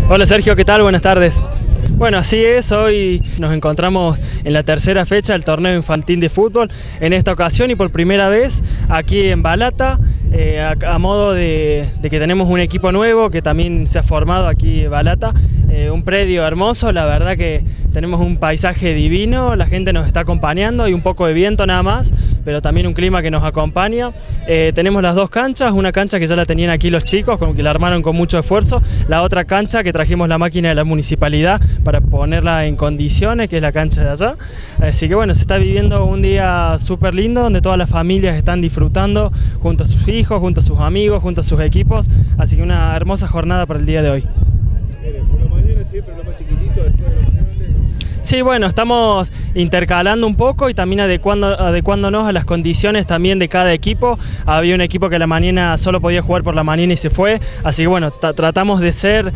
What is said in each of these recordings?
Hola Sergio, ¿qué tal? Buenas tardes. Bueno, así es, hoy nos encontramos en la tercera fecha del torneo infantil de fútbol, en esta ocasión y por primera vez aquí en Balata, a modo de que tenemos un equipo nuevo que también se ha formado aquí en Balata, un predio hermoso, la verdad que tenemos un paisaje divino, la gente nos está acompañando y un poco de viento nada más, pero también un clima que nos acompaña. Tenemos las dos canchas, una cancha que ya la tenían aquí los chicos, como que la armaron con mucho esfuerzo, la otra cancha que trajimos la máquina de la municipalidad para ponerla en condiciones, que es la cancha de allá. Así que bueno, se está viviendo un día súper lindo, donde todas las familias están disfrutando junto a sus hijos, junto a sus amigos, junto a sus equipos, así que una hermosa jornada para el día de hoy. Por la mañana siempre lo más chiquitito, después de lo más grande. Sí, bueno, estamos intercalando un poco y también adecuándonos a las condiciones también de cada equipo. Había un equipo que a la mañana solo podía jugar por la mañana y se fue, así que bueno, tratamos de ser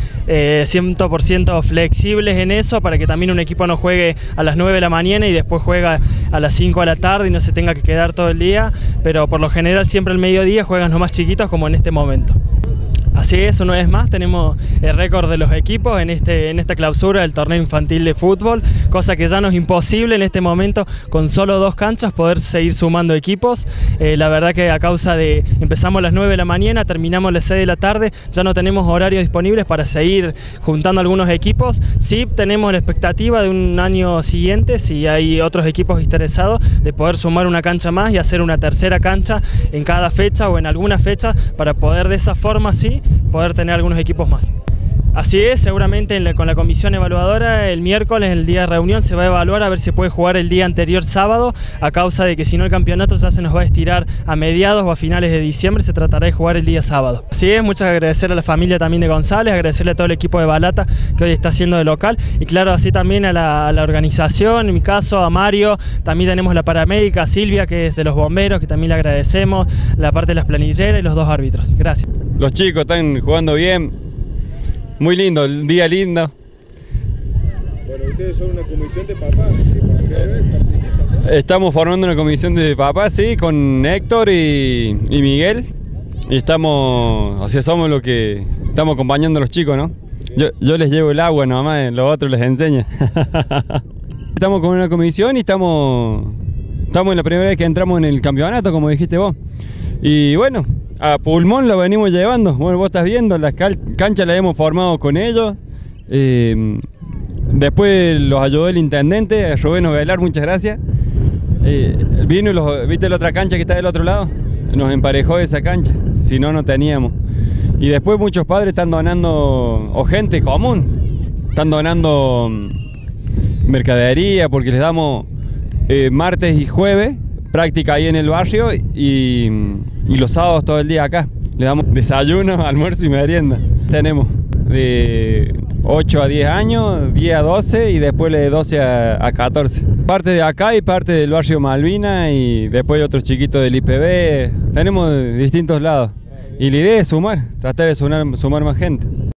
100% flexibles en eso para que también un equipo no juegue a las 9 de la mañana y después juega a las 5 de la tarde y no se tenga que quedar todo el día, pero por lo general siempre al mediodía juegan los más chiquitos como en este momento. Así es, una vez más tenemos el récord de los equipos en esta clausura del torneo infantil de fútbol, cosa que ya no es imposible en este momento con solo dos canchas poder seguir sumando equipos. La verdad que a causa de empezamos a las 9 de la mañana, terminamos a las 6 de la tarde, ya no tenemos horarios disponibles para seguir juntando algunos equipos. Sí tenemos la expectativa de un año siguiente, si hay otros equipos interesados, de poder sumar una cancha más y hacer una tercera cancha en cada fecha o en alguna fecha para poder de esa forma sí poder tener algunos equipos más. Así es, seguramente con la comisión evaluadora el miércoles, el día de reunión, se va a evaluar a ver si se puede jugar el día anterior sábado, a causa de que si no el campeonato ya se nos va a estirar a mediados o a finales de diciembre, se tratará de jugar el día sábado. Así es, muchas agradecer a la familia también de González, agradecerle a todo el equipo de Balata que hoy está haciendo de local y claro, así también a la organización, en mi caso a Mario, también tenemos la paramédica, Silvia, que es de los bomberos, que también le agradecemos, la parte de las planilleras y los dos árbitros. Gracias. Los chicos están jugando bien. Muy lindo, el día lindo. Bueno, ustedes son una comisión de papás, que por primera vez participan, ¿no? Estamos formando una comisión de papás, sí, con Héctor y Miguel. Y somos los que estamos acompañando a los chicos, ¿no? Yo les llevo el agua nomás, los otros les enseño. Estamos con una comisión y estamos en la primera vez que entramos en el campeonato, como dijiste vos. Y bueno, a pulmón lo venimos llevando. Bueno, vos estás viendo, las canchas las hemos formado con ellos. Después los ayudó el intendente, Rubén Ovelar, muchas gracias. Vino y ¿viste la otra cancha que está del otro lado? Nos emparejó esa cancha, si no, no teníamos. Y después muchos padres están donando, o gente común, están donando mercadería porque les damos martes y jueves práctica ahí en el barrio y los sábados todo el día acá. Le damos desayuno, almuerzo y merienda. Tenemos de 8 a 10 años, 10 a 12 y después de 12 a 14. Parte de acá y parte del barrio Malvina y después otros chiquitos del IPB. Tenemos de distintos lados. Y la idea es sumar, tratar de sumar más gente.